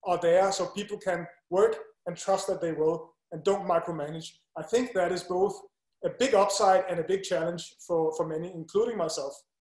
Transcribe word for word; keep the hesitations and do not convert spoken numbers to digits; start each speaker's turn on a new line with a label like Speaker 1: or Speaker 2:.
Speaker 1: are there so people can work and trust that they will, and don't micromanage. I think that is both a big upside and a big challenge for, for many, including myself.